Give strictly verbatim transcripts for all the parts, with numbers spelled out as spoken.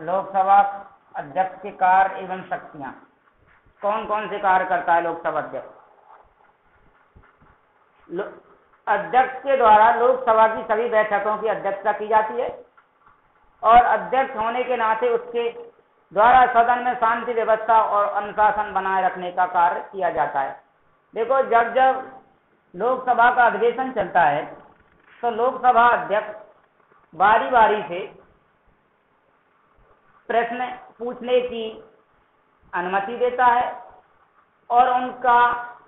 लोकसभा अध्यक्ष के कार्य एवं शक्तियां। कौन कौन से कार्य करता है लोकसभा अध्यक्ष? अध्यक्ष के द्वारा लोकसभा की सभी बैठकों की अध्यक्षता की जाती है और अध्यक्ष होने के नाते उसके द्वारा सदन में शांति व्यवस्था और अनुशासन बनाए रखने का कार्य किया जाता है। देखो, जब जब लोकसभा का अधिवेशन चलता है तो लोकसभा अध्यक्ष बारी बारी से प्रश्न पूछने की अनुमति देता है और उनका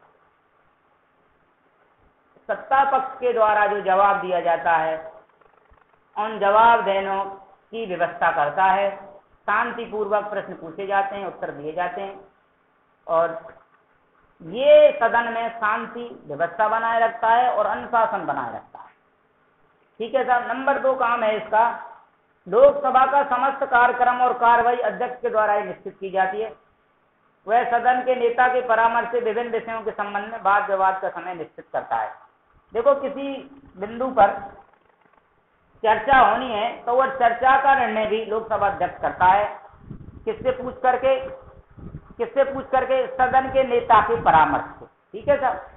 सत्ता पक्ष के द्वारा जो जवाब दिया जाता है उन जवाब देने की व्यवस्था करता है। शांतिपूर्वक प्रश्न पूछे जाते हैं, उत्तर दिए जाते हैं और ये सदन में शांति व्यवस्था बनाए रखता है और अनुशासन बनाए रखता है। ठीक है साहब। नंबर दो काम है इसका, लोकसभा का समस्त कार्यक्रम और कार्रवाई अध्यक्ष के द्वारा ही निश्चित की जाती है। वह सदन के नेता के परामर्श से विभिन्न विषयों के संबंध में वाद विवाद का समय निश्चित करता है। देखो, किसी बिंदु पर चर्चा होनी है तो वह चर्चा का निर्णय भी लोकसभा अध्यक्ष करता है। किससे पूछ करके? किससे पूछ करके? सदन के नेता के परामर्श से। ठीक है साहब।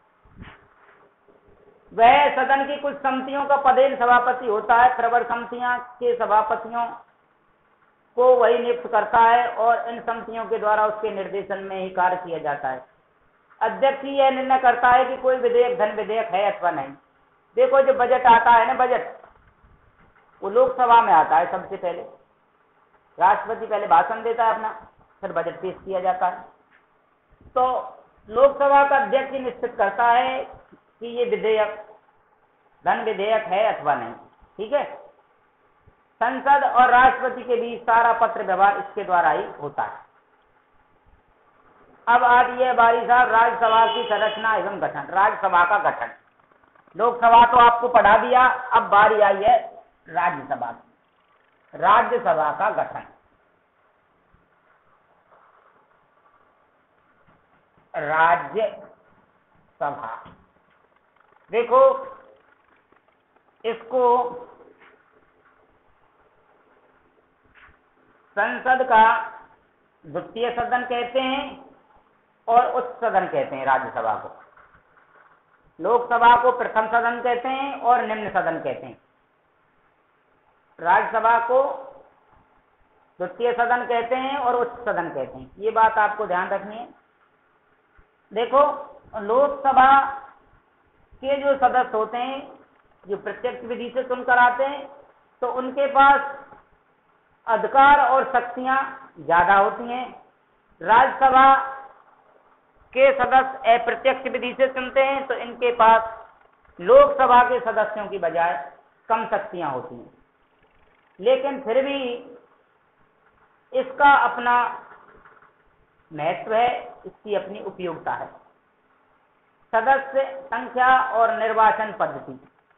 वह सदन की कुछ समितियों का पदेन सभापति होता है। प्रवर समितियां के सभापतियों को वही नियुक्त करता है और इन समितियों के द्वारा उसके निर्देशन में ही कार्य किया जाता है। अध्यक्ष ही यह निर्णय करता है कि कोई विधेयक धन विधेयक है अथवा नहीं। देखो, जो बजट आता है ना, बजट वो लोकसभा में आता है सबसे पहले। राष्ट्रपति पहले भाषण देता है अपना, फिर बजट पेश किया जाता है। तो लोकसभा का अध्यक्ष ही निश्चित करता है कि ये विधेयक धन विधेयक है अथवा नहीं। ठीक है। संसद और राष्ट्रपति के बीच सारा पत्र व्यवहार इसके द्वारा ही होता है। अब आती है बारी साहब राज्यसभा की संरचना एवं गठन। राज्यसभा का गठन, लोकसभा तो आपको पढ़ा दिया, अब बारी आई है राज्यसभा की। राज्यसभा का गठन। राज्यसभा, देखो इसको संसद का द्वितीय सदन कहते हैं और उच्च सदन कहते हैं। राज्यसभा को लोकसभा को प्रथम सदन कहते हैं और निम्न सदन कहते हैं। राज्यसभा को द्वितीय सदन कहते हैं और उच्च सदन कहते हैं। ये बात आपको ध्यान रखनी है। देखो, लोकसभा के जो सदस्य होते हैं जो प्रत्यक्ष विधि से चुनकर आते हैं तो उनके पास अधिकार और शक्तियां ज्यादा होती हैं। राज्यसभा के सदस्य अप्रत्यक्ष विधि से चुनते हैं तो इनके पास लोकसभा के सदस्यों की बजाय कम शक्तियां होती हैं, लेकिन फिर भी इसका अपना महत्व है, इसकी अपनी उपयोगिता है। सदस्य संख्या और निर्वाचन पद्धति।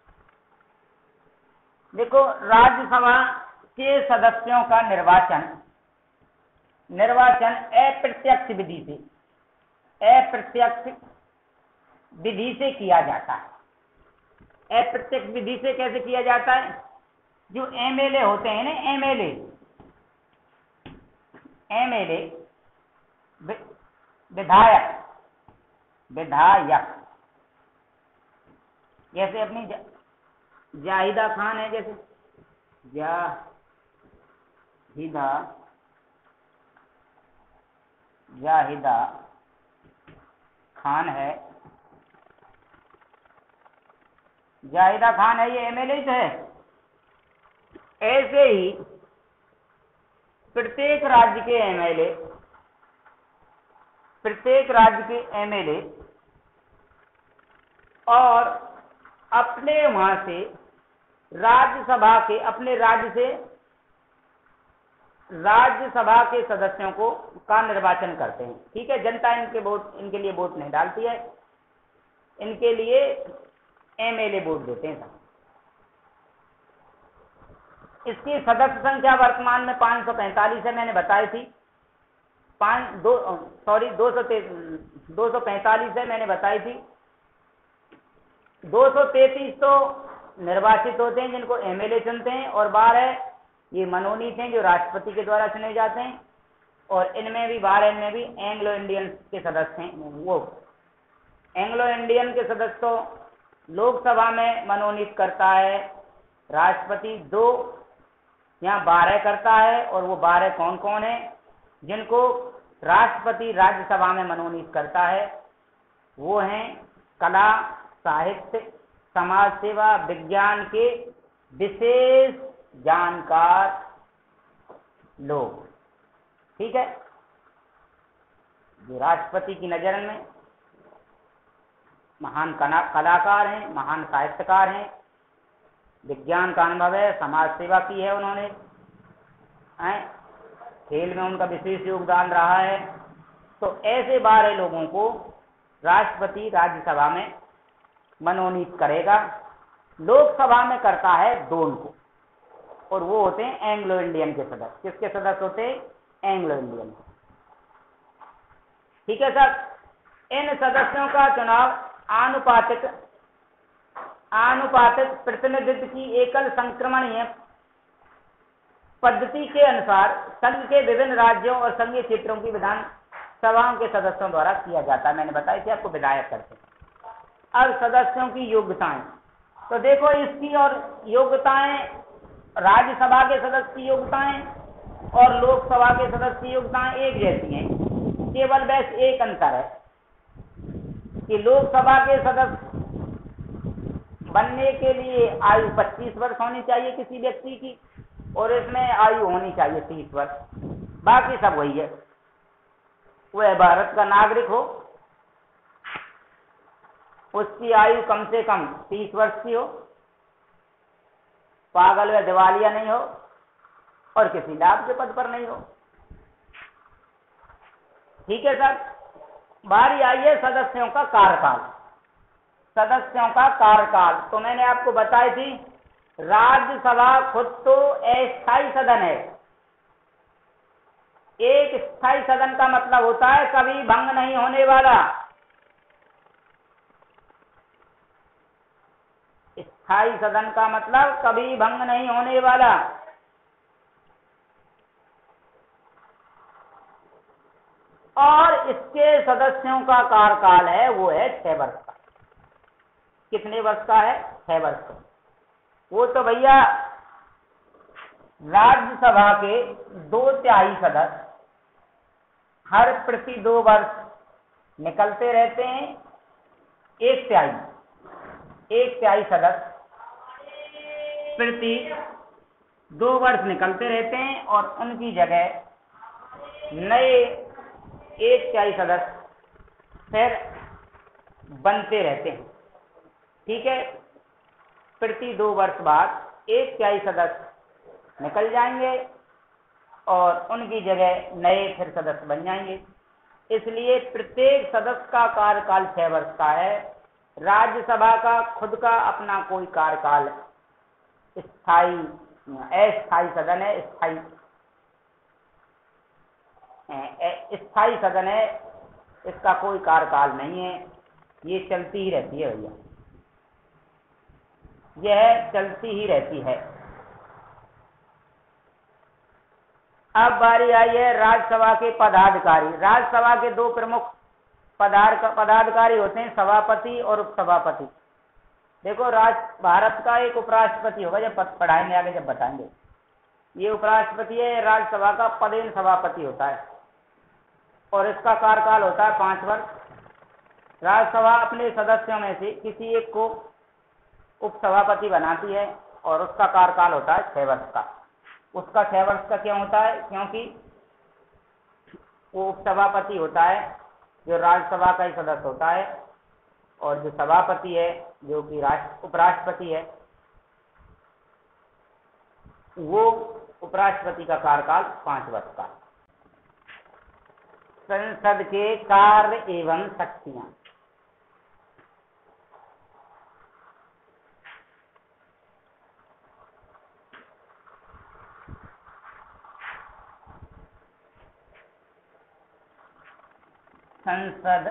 देखो, राज्यसभा के सदस्यों का निर्वाचन निर्वाचन अप्रत्यक्ष विधि से अप्रत्यक्ष विधि से किया जाता है। अप्रत्यक्ष विधि से कैसे किया जाता है? जो एमएलए होते हैं ना, एमएलए एमएलए विधायक विधायक जैसे अपनी जाहिदा खान है, जैसे जाहिदा जाहिदा खान है जाहिदा खान है ये एमएलए तो है। ऐसे ही प्रत्येक राज्य के एमएलए प्रत्येक राज्य के एमएलए और अपने वहां से राज्यसभा के अपने राज्य से राज्यसभा के सदस्यों को का निर्वाचन करते हैं। ठीक है। जनता इनके वोट इनके लिए वोट नहीं डालती है, इनके लिए एमएलए वोट देते हैं। इसकी सदस्य संख्या वर्तमान में पाँच सौ पैंतालीस है, मैंने बताई थी। पाँच दो सॉरी दो सौ दो सौ पैंतालीस है, मैंने बताई थी। दो सौ तैतीस तो निर्वाचित होते हैं जिनको एमएलए चुनते हैं, और बारह ये मनोनीत हैं जो राष्ट्रपति के द्वारा चुने जाते हैं, और इनमें भी बारह में भी एंग्लो इंडियन के सदस्य हैं। वो एंग्लो इंडियन के सदस्य तो लोकसभा में मनोनीत करता है राष्ट्रपति, दो यहाँ बारह करता है, और वो बारह कौन कौन है जिनको राष्ट्रपति राज्यसभा में मनोनीत करता है? वो हैं कला, साहित्य, समाज सेवा, विज्ञान के विशेष जानकार लोग। ठीक है, जो राष्ट्रपति की नजर में महान कलाकार हैं, महान साहित्यकार हैं, विज्ञान का अनुभव है, समाज सेवा की है उन्होंने, हैं, खेल में उनका विशेष योगदान रहा है। तो ऐसे बारह लोगों को राष्ट्रपति राज्यसभा में मनोनीत करेगा। लोकसभा में करता है दो को, और वो होते हैं एंग्लो इंडियन के सदस्य। किसके सदस्य होते हैं? Anglo Indian. ठीक है सर, इन सदस्यों का चुनाव आनुपातिक आनुपातिक प्रतिनिधित्व की एकल संक्रमणीय पद्धति के अनुसार संघ के विभिन्न राज्यों और संघीय क्षेत्रों की विधान सभाओं के सदस्यों द्वारा किया जाता है। मैंने बताया कि आपको विधायक करते हैं। अब सदस्यों की योग्यताएं, तो देखो इसकी और योग्यताएं, राज्यसभा के सदस्य की योग्यताएं और लोकसभा के सदस्य की योग्यताएं एक जैसी हैं, केवल बस एक अंतर है कि लोकसभा के सदस्य बनने के लिए आयु पच्चीस वर्ष होनी चाहिए किसी व्यक्ति की, और इसमें आयु होनी चाहिए तीस वर्ष। बाकी सब वही है, वह भारत का नागरिक हो, उसकी आयु कम से कम तीस वर्ष की हो, पागल व दिवालिया नहीं हो, और किसी लाभ के पद पर नहीं हो। ठीक है सर, बारी आई है सदस्यों का कार्यकाल। सदस्यों का कार्यकाल तो मैंने आपको बताई थी, राज्यसभा खुद तो अस्थायी सदन है। एक स्थायी सदन का मतलब होता है कभी भंग नहीं होने वाला। स्थायी सदन का मतलब कभी भंग नहीं होने वाला। और इसके सदस्यों का कार्यकाल है वो है छह वर्ष का। कितने वर्ष का है? छह वर्ष का। वो तो भैया राज्यसभा के दो तिहाई सदस्य हर प्रति दो वर्ष निकलते रहते हैं। एक तिहाई एक तिहाई सदस्य प्रति दो वर्ष निकलते रहते हैं, और उनकी जगह नए एक तिहाई सदस्य फिर बनते रहते हैं। ठीक है, प्रति दो वर्ष बाद एक तिहाई सदस्य निकल जाएंगे और उनकी जगह नए फिर सदस्य बन जाएंगे। इसलिए प्रत्येक सदस्य का कार्यकाल छह वर्ष का है। राज्यसभा का खुद का अपना कोई कार्यकाल स्थायी अस्थायी सदन है, स्थायी स्थायी सदन है, इसका कोई कार्यकाल नहीं है, ये चलती ही रहती है भैया, यह चलती ही रहती है। अब बारी आई है राज्यसभा के पदाधिकारी। राज्यसभा के दो प्रमुख पदाधिकारी होते हैं, सभापति और उपसभापति। देखो, राष्ट्र भारत का एक उपराष्ट्रपति होगा, जब पढ़ाएंगे आगे जब बताएंगे। ये उपराष्ट्रपति है, राज्यसभा का पदेन सभापति होता है, और इसका कार्यकाल होता है पांच वर्ष। राज्यसभा अपने सदस्यों में से किसी एक को उपसभापति बनाती है, और उसका कार्यकाल होता है छह वर्ष का। उसका छह वर्ष का क्यों होता है? क्योंकि वो उपसभापति होता है जो राज्यसभा का ही सदस्य होता है, और जो सभापति है जो कि राष्ट्र उपराष्ट्रपति है, वो उपराष्ट्रपति का कार्यकाल पांच वर्ष का। संसद के कार्य एवं शक्तियां। संसद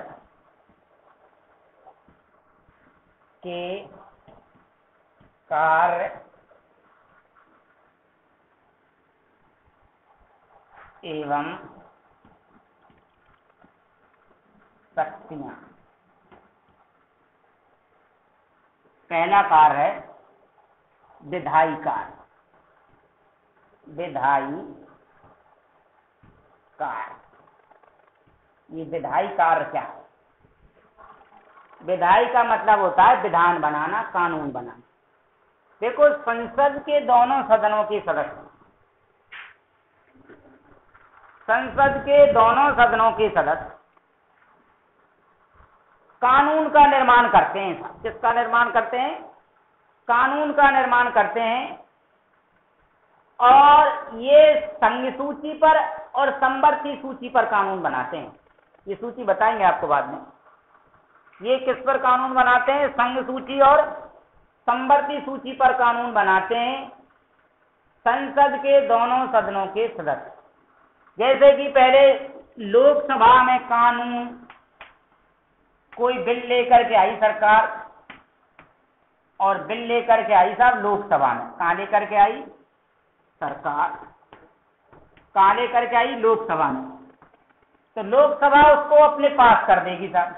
के कार्य एवं शक्तियां। पहला कार्य है विधायी कार्य। विधायी कार्य, ये विधायी कार्य क्या है? विधायी का मतलब होता है विधान बनाना, कानून बनाना। देखो, संसद के दोनों सदनों के सदस्य, संसद के दोनों सदनों के सदस्य कानून का निर्माण करते हैं। किसका निर्माण करते हैं? कानून का निर्माण करते हैं। और ये संघ सूची पर और समवर्ती सूची पर कानून बनाते हैं। ये सूची बताएंगे आपको बाद में। ये किस पर कानून बनाते हैं? संघ सूची और समवर्ती सूची पर कानून बनाते हैं संसद के दोनों सदनों के सदस्य। जैसे कि पहले लोकसभा में कानून, कोई बिल लेकर के आई सरकार, और बिल लेकर के आई साहब लोकसभा में। कहाँ लेकर के आई? सरकार कहाँ लेकर के आई? लोकसभा में। तो लोकसभा उसको अपने पास कर देगी साहब।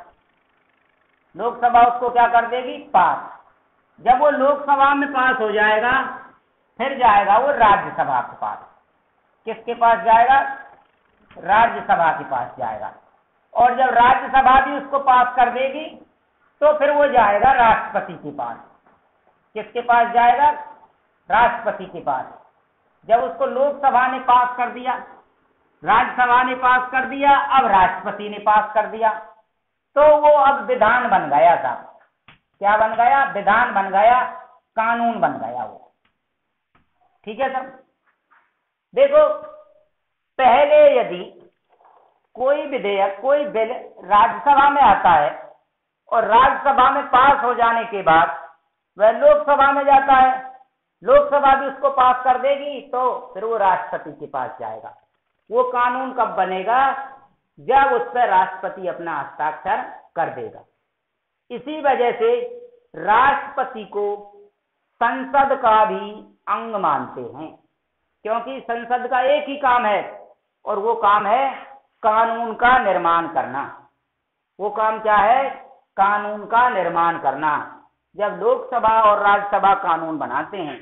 लोकसभा उसको क्या कर देगी? पास। जब वो लोकसभा में पास हो जाएगा, फिर जाएगा वो राज्यसभा के पास। किसके पास जाएगा? राज्यसभा के पास जाएगा। और जब राज्यसभा भी उसको पास कर देगी, तो फिर वो जाएगा राष्ट्रपति के पास। किसके पास जाएगा? राष्ट्रपति के पास। जब उसको लोकसभा ने पास कर दिया, राज्यसभा ने पास कर दिया, अब राष्ट्रपति ने पास कर दिया, तो वो अब विधान बन गया था। क्या बन गया? विधान बन गया, कानून बन गया वो। ठीक है सर। देखो, पहले यदि कोई विधेयक, कोई बिल राज्यसभा में आता है और राज्यसभा में पास हो जाने के बाद वह लोकसभा में जाता है, लोकसभा भी उसको पास कर देगी, तो फिर वो राष्ट्रपति के पास जाएगा। वो कानून कब बनेगा? जब उस पर राष्ट्रपति अपना हस्ताक्षर कर देगा। इसी वजह से राष्ट्रपति को संसद का भी अंग मानते हैं, क्योंकि संसद का एक ही काम है, और वो काम है कानून का निर्माण करना। वो काम क्या है? कानून का निर्माण करना। जब लोकसभा और राज्यसभा कानून बनाते हैं,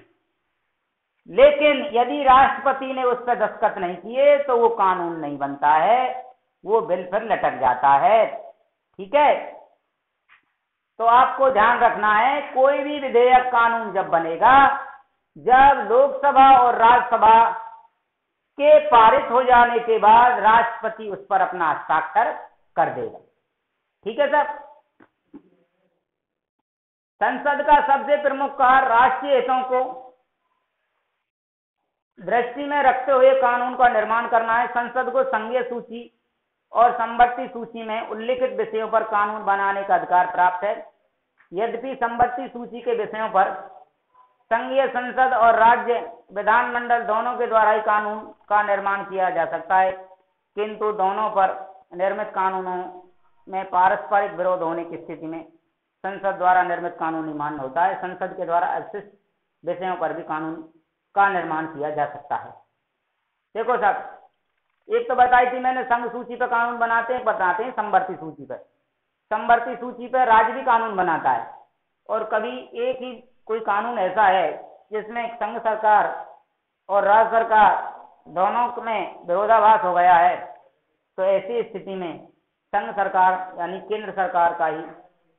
लेकिन यदि राष्ट्रपति ने उस पर दस्तखत नहीं किए, तो वो कानून नहीं बनता है, वो बिल फिर लटक जाता है। ठीक है। तो आपको ध्यान रखना है, कोई भी विधेयक, कानून जब बनेगा, जब लोकसभा और राज्यसभा के पारित हो जाने के बाद राष्ट्रपति उस पर अपना हस्ताक्षर कर देगा। ठीक है सर। संसद का सबसे प्रमुख कार्य राष्ट्रीय हितों को दृष्टि में रखते हुए कानून का निर्माण करना है। संसद को संघीय सूची और समवर्ती सूची में उल्लिखित विषयों पर कानून बनाने का अधिकार प्राप्त है। यद्यपि समवर्ती सूची के विषयों पर संघीय संसद और राज्य विधानमंडल दोनों के द्वारा ही कानून का निर्माण किया जा सकता है, किंतु दोनों पर निर्मित कानूनों में पारस्परिक विरोध होने की स्थिति में संसद द्वारा निर्मित कानून ही मान्य होता है। संसद के द्वारा अवशिष्ट विषयों पर भी कानून का निर्माण किया जा सकता है। देखो साहब, एक तो बताई थी मैंने, संघ सूची पर कानून बनाते हैं, बताते हैं समवर्ती सूची पर। समवर्ती सूची पर राज्य भी कानून बनाता है, और कभी एक ही कोई कानून ऐसा है जिसमें संघ सरकार और राज्य सरकार दोनों में विरोधाभास हो गया है, तो ऐसी स्थिति में संघ सरकार यानी केंद्र सरकार का ही,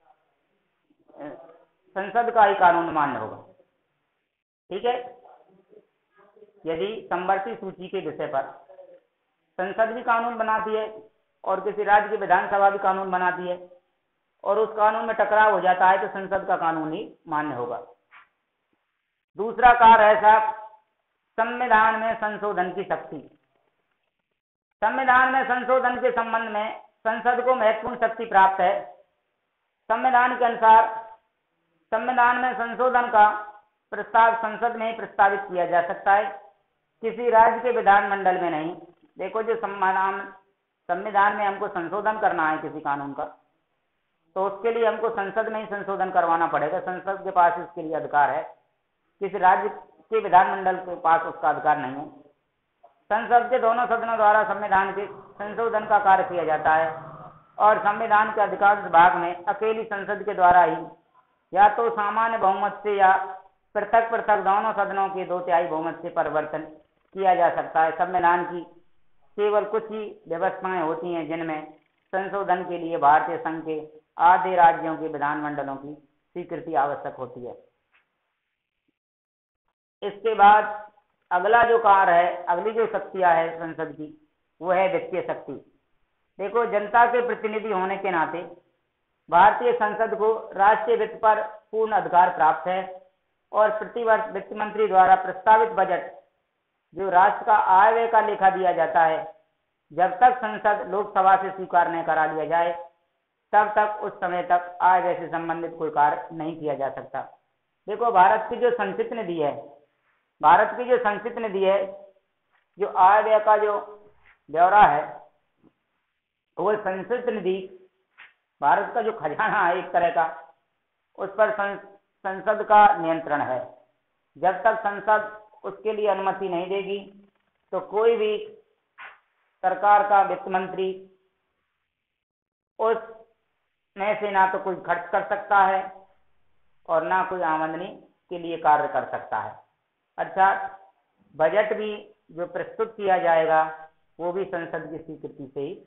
संसद का ही कानून मान्य होगा। ठीक है। यदि समवर्ती सूची के विषय पर संसद भी कानून बनाती है और किसी राज्य की विधानसभा भी कानून बनाती है, और उस कानून में टकराव हो जाता है, तो संसद का कानून ही मान्य होगा। दूसरा कार्य है साहब संविधान में संशोधन की शक्ति। संविधान में संशोधन के संबंध में संसद को महत्वपूर्ण शक्ति प्राप्त है। संविधान के अनुसार संविधान में संशोधन का प्रस्ताव संसद में ही प्रस्तावित किया जा सकता है, किसी राज्य के विधानमंडल में नहीं। देखो, जो संविधान संविधान में हमको संशोधन करना है किसी कानून का, तो उसके लिए हमको संसद में ही संशोधन करवाना पड़ेगा। संसद के पास इसके लिए अधिकार है, किसी राज्य के विधानमंडल के पास उसका अधिकार नहीं है। संसद के दोनों सदनों द्वारा संविधान के संशोधन का कार्य किया जाता है और संविधान के अधिकांश भाग में अकेली संसद के द्वारा ही या तो सामान्य बहुमत से या पृथक पृथक दोनों सदनों के दो तिहाई बहुमत से परिवर्तन किया जा सकता है। संविधान की केवल कुछ ही व्यवस्थाएं होती हैं जिनमें संशोधन के लिए भारतीय संघ के आधे राज्यों के विधानमंडलों की स्वीकृति आवश्यक होती है। इसके बाद अगला जो कार्य है, अगली जो शक्तियां है संसद की, वो है वित्तीय शक्ति। देखो, जनता के प्रतिनिधि होने के नाते भारतीय संसद को राष्ट्रीय वित्त पर पूर्ण अधिकार प्राप्त है और प्रतिवर्ष वित्त मंत्री द्वारा प्रस्तावित बजट जो राष्ट्र का आय व्यय का लेखा दिया जाता है, जब तक संसद लोकसभा से स्वीकार नहीं करा लिया जाए तब तक उस समय तक आय व्यय से संबंधित कोई कार्य नहीं किया जा सकता। देखो, भारत की जो संचित निधि है, भारत की जो संचित निधि है, जो आय व्यय का जो ब्यौरा है, वो संचित निधि भारत का जो खजाना है एक तरह का, उस पर संसद का नियंत्रण है। जब तक संसद उसके लिए अनुमति नहीं देगी तो कोई भी सरकार का वित्त मंत्री उस में से ना तो कोई खर्च कर सकता है और ना कोई आमदनी के लिए कार्य कर सकता है। अर्थात बजट भी जो प्रस्तुत किया जाएगा वो भी संसद की स्वीकृति से ही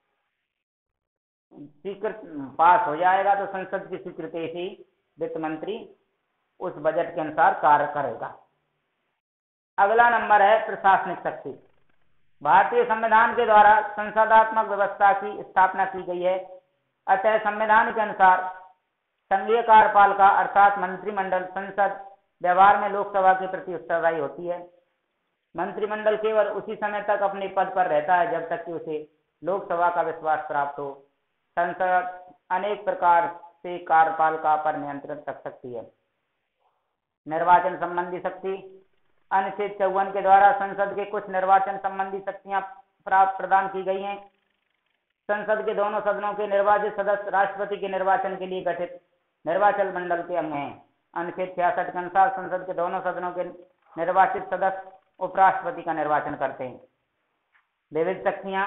स्वीकृत पास हो जाएगा, तो संसद की स्वीकृति से ही वित्त मंत्री उस बजट के अनुसार कार्य करेगा। अगला नंबर है प्रशासनिक शक्ति। भारतीय संविधान के द्वारा संसदात्मक व्यवस्था की स्थापना की गई है, अतः संविधान के अनुसार संघीय कार्यपालिका अर्थात मंत्रिमंडल संसद व्यवहार में लोकसभा के प्रति उत्तरदायी होती है। मंत्रिमंडल केवल उसी समय तक अपने पद पर रहता है जब तक कि उसे लोकसभा का विश्वास प्राप्त हो। संसद अनेक प्रकार से कार्यपालिका पर नियंत्रण रख सकती है। निर्वाचन संबंधी शक्ति। अनुच्छेद चौवन के द्वारा संसद के कुछ निर्वाचन संबंधी शक्तियां प्राप्त प्रदान की गई हैं। संसद के दोनों सदनों के निर्वाचित सदस्य राष्ट्रपति के निर्वाचन के लिए गठित निर्वाचन मंडल के अंग हैं। अनुच्छेद छियासठ के अनुसार संसद के दोनों सदनों के निर्वाचित सदस्य उपराष्ट्रपति का निर्वाचन करते हैं। विविध शक्तियां।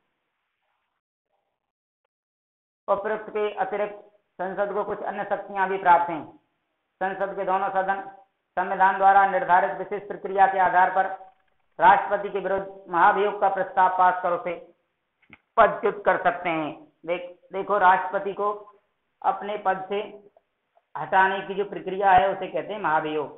उपरोक्त के अतिरिक्त संसद को कुछ अन्य शक्तियां भी प्राप्त हैं। संसद के दोनों सदन संविधान द्वारा निर्धारित विशेष प्रक्रिया के आधार पर राष्ट्रपति के विरुद्ध महाभियोग का प्रस्ताव पास कर उसे पदच्युत कर सकते हैं। देख देखो राष्ट्रपति को अपने पद से हटाने की जो प्रक्रिया है उसे कहते हैं महाभियोग,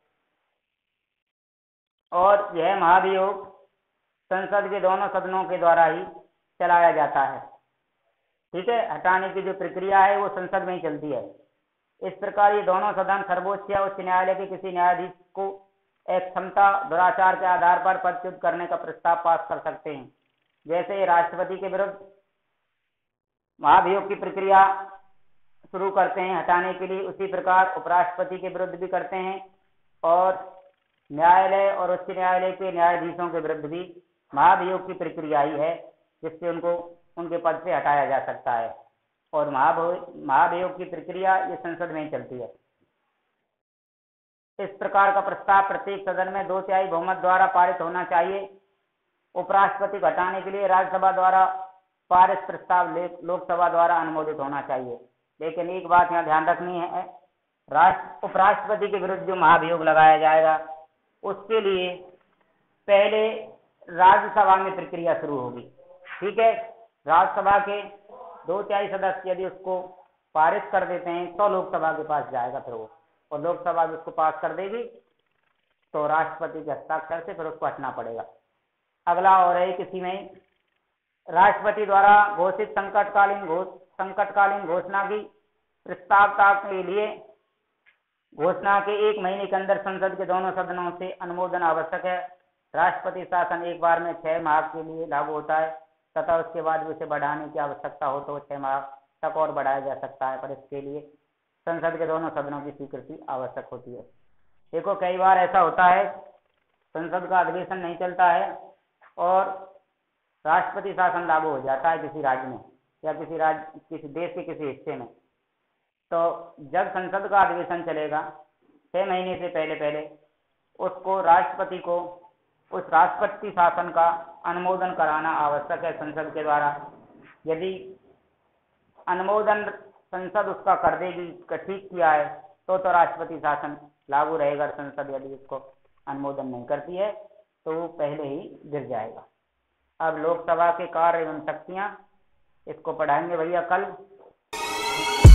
और यह महाभियोग संसद के दोनों सदनों के द्वारा ही चलाया जाता है। ठीक है, हटाने की जो प्रक्रिया है वो संसद में ही चलती है। इस प्रकार ये दोनों सदन सर्वोच्च या उच्च न्यायालय के किसी न्यायाधीश को एक क्षमता दुराचार के आधार पर पदच्युत करने का प्रस्ताव पास कर सकते हैं। जैसे राष्ट्रपति के विरुद्ध महाभियोग की प्रक्रिया शुरू करते हैं हटाने के लिए, उसी प्रकार उपराष्ट्रपति के विरुद्ध भी करते हैं और न्यायालय और उच्च न्यायालय के न्यायाधीशों के विरुद्ध भी महाभियोग की प्रक्रिया ही है जिससे उनको उनके पद से हटाया जा सकता है। और महाभियोग की प्रक्रिया ये संसद में ही चलती है। इस प्रकार का प्रस्ताव प्रत्येक सदन में दो तिहाई बहुमत द्वारा पारित होना चाहिए। उपराष्ट्रपति को हटाने के लिए राज्यसभा द्वारा पारित प्रस्ताव लोकसभा द्वारा अनुमोदित होना चाहिए। लेकिन एक बात यहाँ ध्यान रखनी है, राष्ट्र उपराष्ट्रपति के विरुद्ध जो महाभियोग लगाया जाएगा उसके लिए पहले राज्यसभा में प्रक्रिया शुरू होगी। ठीक है, राज्यसभा के दो तिहाई सदस्य यदि उसको पारित कर देते हैं तो लोकसभा के पास जाएगा फिर वो, और लोकसभा उसको पास कर देगी तो राष्ट्रपति के हस्ताक्षर से फिर उसको हटना पड़ेगा। अगला और है किसी में राष्ट्रपति द्वारा घोषित संकटकालीन घोष संकटकालीन घोषणा की प्रस्तावता के लिए घोषणा के एक महीने के अंदर संसद के दोनों सदनों से अनुमोदन आवश्यक है। राष्ट्रपति शासन एक बार में छह माह के लिए लागू होता है तथा उसके बाद उसे बढ़ाने की आवश्यकता हो तो छह माह तक और बढ़ाया जा सकता है, पर इसके लिए संसद के दोनों सदनों की स्वीकृति आवश्यक होती है। देखो कई बार ऐसा होता है संसद का अधिवेशन नहीं चलता है और राष्ट्रपति शासन लागू हो जाता है किसी राज्य में या किसी राज्य किसी देश के किसी हिस्से में, तो जब संसद का अधिवेशन चलेगा छह महीने से पहले पहले उसको राष्ट्रपति को उस राष्ट्रपति शासन का अनुमोदन कराना आवश्यक है संसद के द्वारा। यदि अनुमोदन संसद उसका कर देगी, ठीक किया है, तो तो राष्ट्रपति शासन लागू रहेगा। संसद यदि उसको अनुमोदन नहीं करती है तो वो पहले ही गिर जाएगा। अब लोकसभा के कार्य एवं शक्तियां, इसको पढ़ाएंगे भैया कल।